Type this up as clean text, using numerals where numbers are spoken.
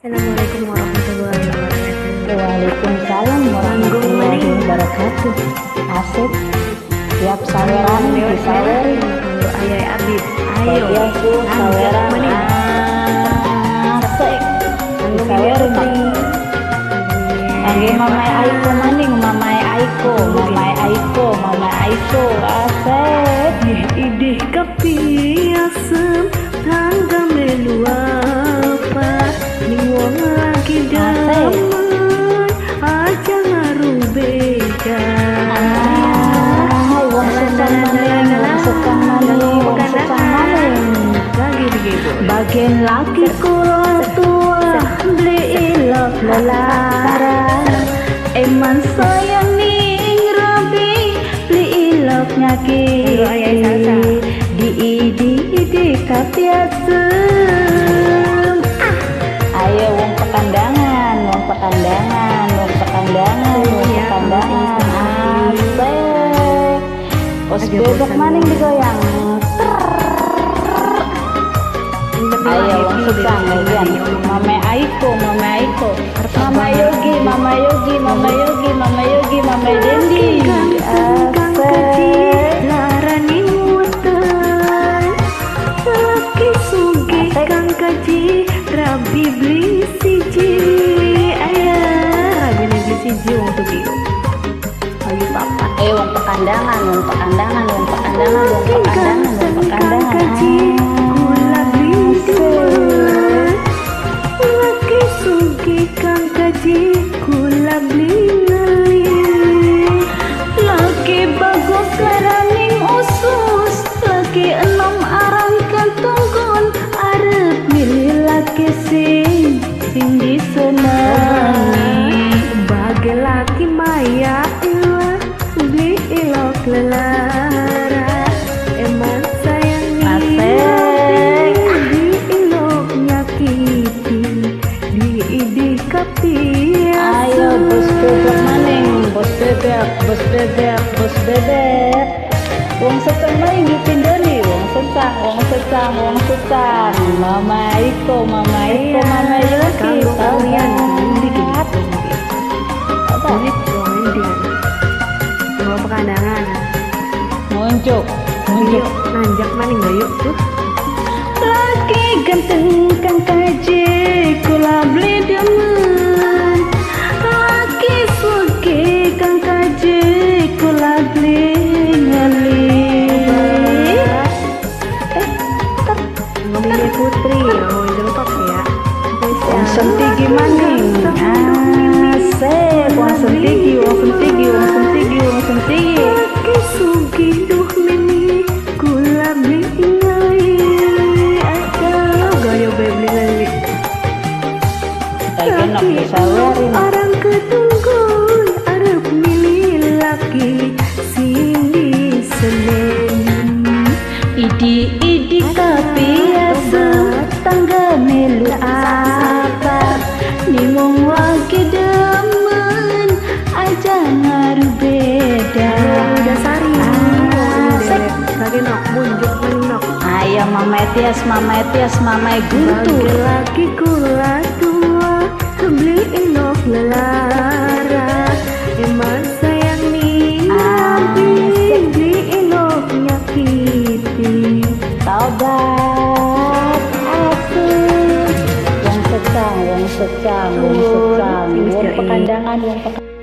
Assalamualaikum warahmatullahi wabarakatuh. Waalaikumsalam warahmatullahi wabarakatuh. Asik, tiap saweran disawerin. Ayah Abid, ayo. Biasa saweran asik, disawerin. Angge mamai Aiko maning, mamai Aiko, mamai Aiko, mamai Aiko, asik. Idih kapi asem, tangga meluapa. Ning wong lagi damai, aja ngaruh beda. Wong secang maning, wong secang maning, wong secang maning. Lagi digibur. Bagian laki kula tua, beli ilok lelaran. Eman sayang ning Robi, beli ilok nyakit. Di kapiasem. Ayo wong pekandangan, wong pekandangan, wong pekandangan, wong pekandangan. Asik. Pos bebek maning digoyang. Ayo wong secang lagian. Mama Aiko, Mama Aiko. Mama Yogi, Mama Yogi, Mama Yogi, Mama Yogi, Mama Dendi. Asik. Larani muatan, laki sugi kang kaji, rabi beli siji. Ayah, rabi beli siji wong tuh biu. Lagi papa. Ayo wong pekandangan, wong pekandangan, wong pekandangan, wong pekandangan, wong pekandangan. Gula beli laki sugi kang kaji, gula beli ngali. Laki bagus karaning usus, laki enom arang kantungkon, arep milih laki sing disenangi. Bagi laki maya ilah, beli ilok lelara. Eman sayang Asik. di ilok nyakiti, di kapi. Ayo bos bebek maning, bos bebek, bos bebek, bos bebek. Wong secang maning dipindoni, wong secang, wong secang, wong secang. Mama Aiko, Mama Aiko, Mama Yogi. Kanggo kalian dikit. Apa? Jadi doain dia. Mau pekandangan. Muncul, Yuk, muncul. nanjak maning yuk tuh. Laki ganteng kang kaji, kula beli demen. Laki suki kang kaji, kula beli ngali. Ngomongin putri, mau jemput ya. Wong sentigi maning, asik. Wong sentigi, wong sentigi, wong sentigi, wong sentigi. Laki sugi duh meni, kula beli ngali. Ayo gayo beli ngali. Lagi nak disawerin. Orang ketunggun, arep milih laki sing disenen. Idi tapi asem, tangga melu apa. Nimong lagi demen, aja ngaruh beda. Udah sari, Asik. lagi nok munjuk menok. Ayo Mama Etias, Mama Etias, Mama Guntur. Bagi laki kula tua, beli inok lelara. Eman sayang nih, beli inok nyakiti. Taubat asik. Wong secang, wong secang, wong secang. Wong pekandangan, wong pekandangan.